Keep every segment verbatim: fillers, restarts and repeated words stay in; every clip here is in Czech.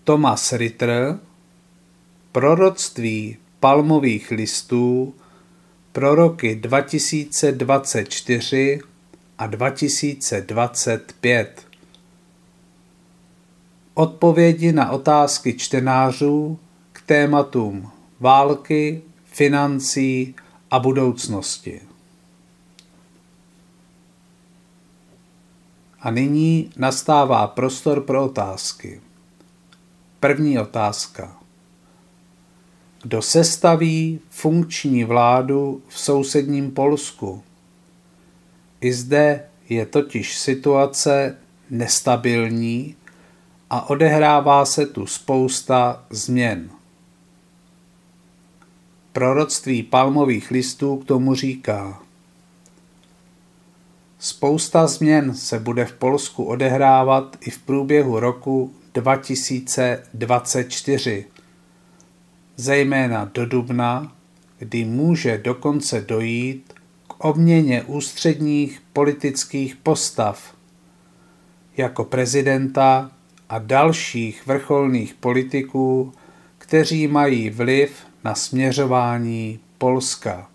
Thomas Ritter, Proroctví palmových listů pro roky dva tisíce dvacet čtyři a dva tisíce dvacet pět. Odpovědi na otázky čtenářů k tématům války, financí a budoucnosti. A nyní nastává prostor pro otázky. První otázka. Kdo sestaví funkční vládu v sousedním Polsku? I zde je totiž situace nestabilní a odehrává se tu spousta změn. Proroctví palmových listů k tomu říká: spousta změn se bude v Polsku odehrávat i v průběhu roku dva tisíce dvacet čtyři, zejména do dubna, kdy může dokonce dojít k obměně ústředních politických postav, jako prezidenta a dalších vrcholných politiků, kteří mají vliv na směřování Polska.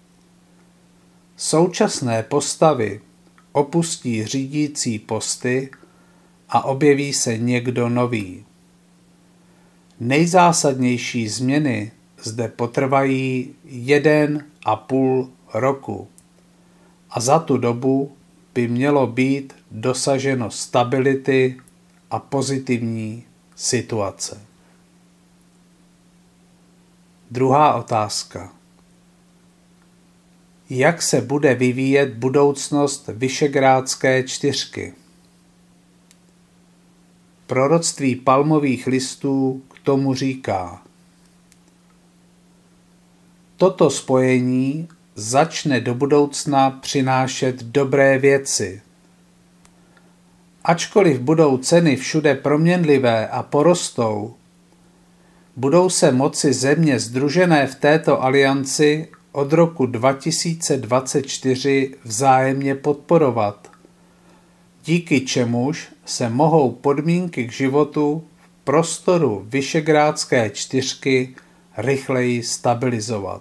Současné postavy opustí řídící posty a objeví se někdo nový. Nejzásadnější změny zde potrvají jeden a půl roku a za tu dobu by mělo být dosaženo stability a pozitivní situace. Druhá otázka. Jak se bude vyvíjet budoucnost Visegrádské čtyřky? Proroctví palmových listů k tomu říká: toto spojení začne do budoucna přinášet dobré věci. Ačkoliv budou ceny všude proměnlivé a porostou, budou se moci země sdružené v této alianci od roku dva tisíce dvacet čtyři vzájemně podporovat, díky čemuž se mohou podmínky k životu v prostoru Visegrádské čtyřky rychleji stabilizovat.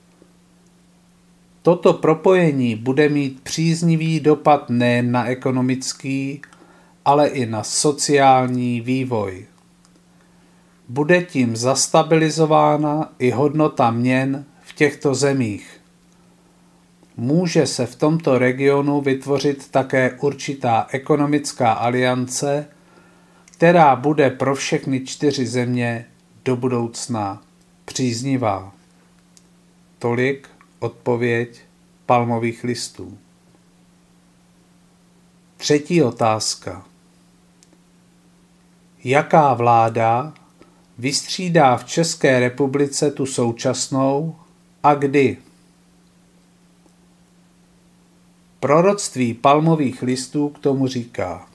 Toto propojení bude mít příznivý dopad nejen na ekonomický, ale i na sociální vývoj. Bude tím zastabilizována i hodnota měn v těchto zemích. Může se v tomto regionu vytvořit také určitá ekonomická aliance, která bude pro všechny čtyři země do budoucna příznivá. Tolik odpověď palmových listů. Třetí otázka. Jaká vláda vystřídá v České republice tu současnou a kdy? Proroctví palmových listů k tomu říká: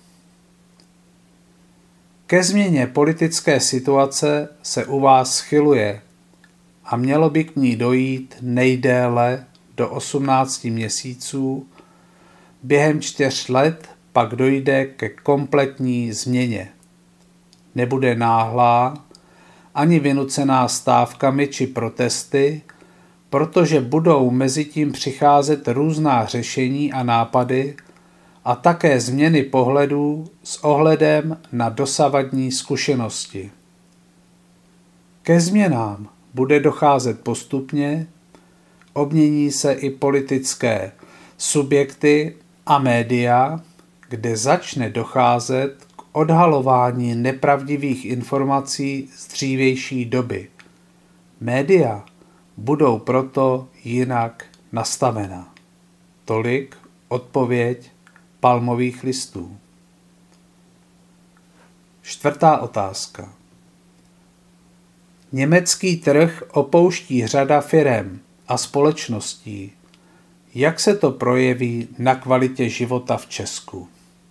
ke změně politické situace se u vás schyluje a mělo by k ní dojít nejdéle do osmnácti měsíců, během čtyř let pak dojde ke kompletní změně. Nebude náhlá, ani vynucená stávkami či protesty, protože budou mezitím přicházet různá řešení a nápady a také změny pohledů s ohledem na dosavadní zkušenosti. Ke změnám bude docházet postupně, obmění se i politické subjekty a média, kde začne docházet k odhalování nepravdivých informací z dřívější doby. Média budou proto jinak nastavena. Tolik odpověď palmových listů. Čtvrtá otázka. Německý trh opouští řada firem a společností. Jak se to projeví na kvalitě života v Česku?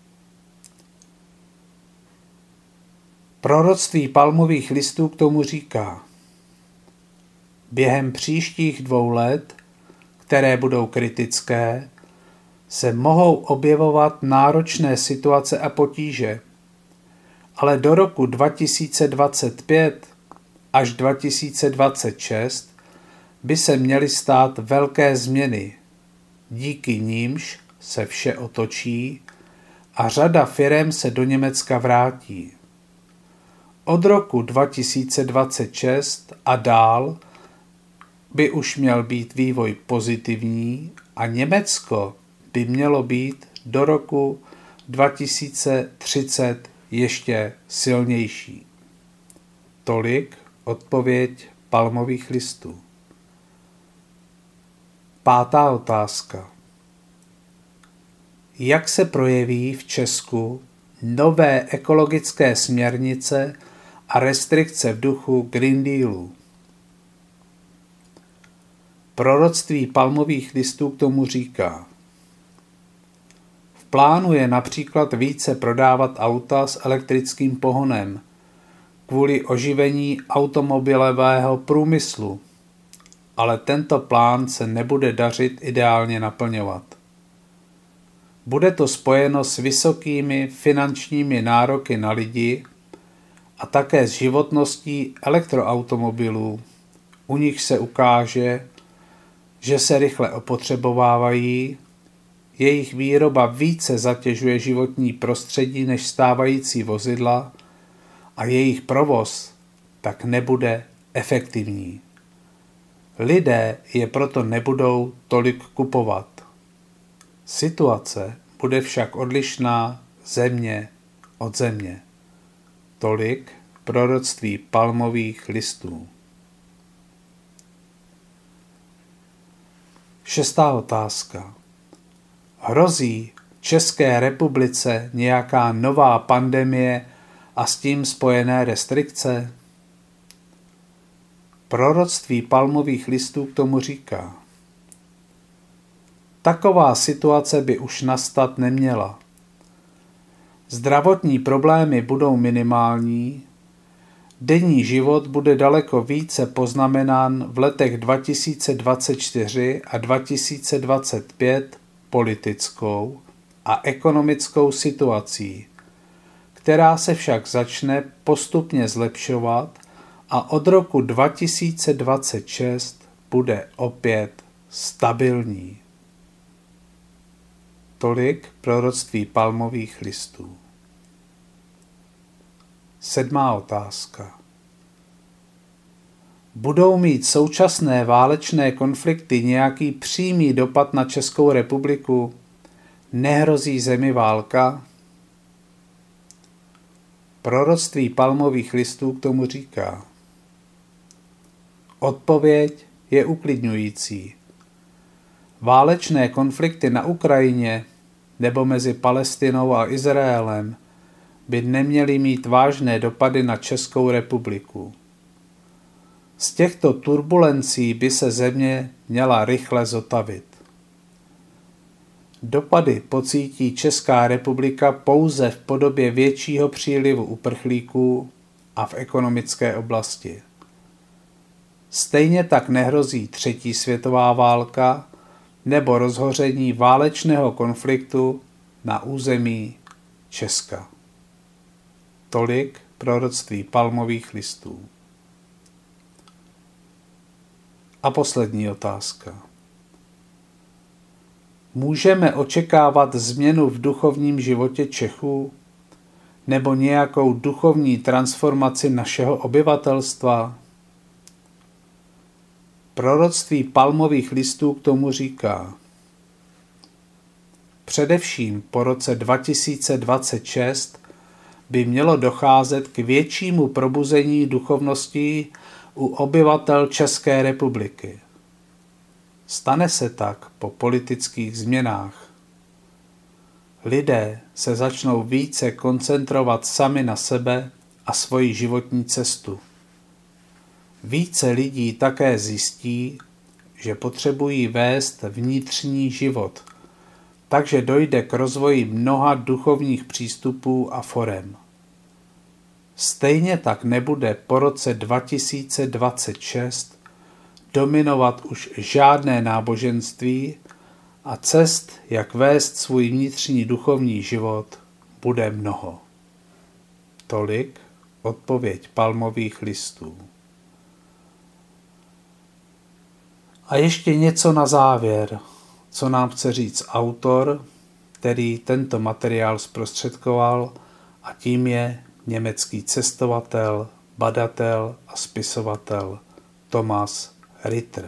Proroctví palmových listů k tomu říká: během příštích dvou let, které budou kritické, se mohou objevovat náročné situace a potíže, ale do roku dva tisíce dvacet pět až dva tisíce dvacet šest by se měly stát velké změny, díky nímž se vše otočí a řada firem se do Německa vrátí. Od roku dva tisíce dvacet šest a dál by už měl být vývoj pozitivní a Německo by mělo být do roku dva tisíce třicet ještě silnější. Tolik odpověď palmových listů. Pátá otázka. Jak se projeví v Česku nové ekologické směrnice a restrikce v duchu Green Dealu? Proroctví palmových listů k tomu říká: v plánu je například více prodávat auta s elektrickým pohonem kvůli oživení automobilového průmyslu, ale tento plán se nebude dařit ideálně naplňovat. Bude to spojeno s vysokými finančními nároky na lidi a také s životností elektroautomobilů, u nich se ukáže, že se rychle opotřebovávají, jejich výroba více zatěžuje životní prostředí než stávající vozidla a jejich provoz tak nebude efektivní. Lidé je proto nebudou tolik kupovat. Situace bude však odlišná země od země. Tolik proroctví palmových listů. Šestá otázka. Hrozí České republice nějaká nová pandemie a s tím spojené restrikce? Proroctví palmových listů k tomu říká: taková situace by už nastat neměla. Zdravotní problémy budou minimální, denní život bude daleko více poznamenán v letech dva tisíce dvacet čtyři a dva tisíce dvacet pět politickou a ekonomickou situací, která se však začne postupně zlepšovat a od roku dva tisíce dvacet šest bude opět stabilní. Tolik proroctví palmových listů. Sedmá otázka. Budou mít současné válečné konflikty nějaký přímý dopad na Českou republiku? Nehrozí zemi válka? Proroctví palmových listů k tomu říká: odpověď je uklidňující. Válečné konflikty na Ukrajině nebo mezi Palestinou a Izraelem by neměly mít vážné dopady na Českou republiku. Z těchto turbulencí by se země měla rychle zotavit. Dopady pocítí Česká republika pouze v podobě většího přílivu uprchlíků a v ekonomické oblasti. Stejně tak nehrozí třetí světová válka nebo rozhoření válečného konfliktu na území Česka. Tolik proroctví palmových listů. A poslední otázka. Můžeme očekávat změnu v duchovním životě Čechů nebo nějakou duchovní transformaci našeho obyvatelstva? Proroctví palmových listů k tomu říká: především po roce dva tisíce dvacet šest by mělo docházet k většímu probuzení duchovnosti u obyvatel České republiky. Stane se tak po politických změnách. Lidé se začnou více koncentrovat sami na sebe a svoji životní cestu. Více lidí také zjistí, že potřebují vést vnitřní život, takže dojde k rozvoji mnoha duchovních přístupů a forem. Stejně tak nebude po roce dva tisíce dvacet šest dominovat už žádné náboženství a cest, jak vést svůj vnitřní duchovní život, bude mnoho. Tolik odpověď palmových listů. A ještě něco na závěr, co nám chce říct autor, který tento materiál zprostředkoval, a tím je německý cestovatel, badatel a spisovatel Thomas Ritter.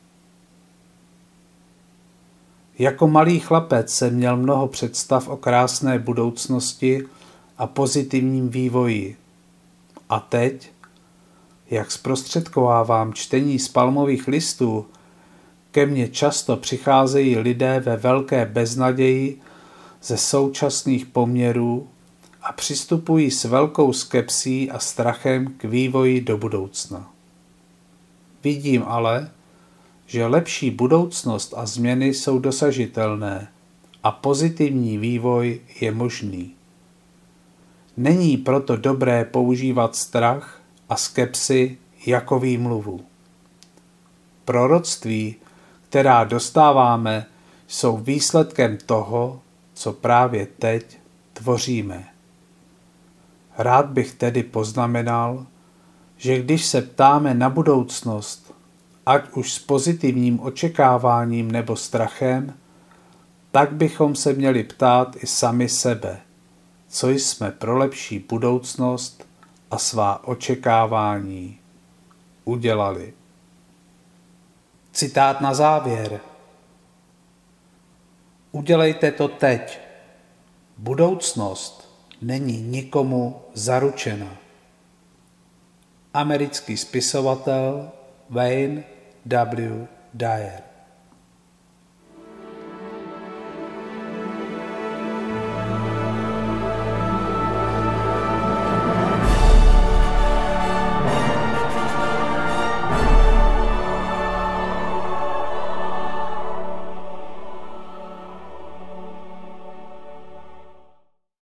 Jako malý chlapec jsem měl mnoho představ o krásné budoucnosti a pozitivním vývoji. A teď, jak zprostředkovávám čtení z palmových listů, ke mně často přicházejí lidé ve velké beznaději ze současných poměrů a přistupují s velkou skepsí a strachem k vývoji do budoucna. Vidím ale, že lepší budoucnost a změny jsou dosažitelné a pozitivní vývoj je možný. Není proto dobré používat strach a skepsi jako výmluvu. Proroctví, která dostáváme, jsou výsledkem toho, co právě teď tvoříme. Rád bych tedy poznamenal, že když se ptáme na budoucnost, ať už s pozitivním očekáváním nebo strachem, tak bychom se měli ptát i sami sebe, co jsme pro lepší budoucnost a svá očekávání udělali. Citát na závěr. Udělejte to teď. Budoucnost není nikomu zaručena. Americký spisovatel Wayne W. Dyer.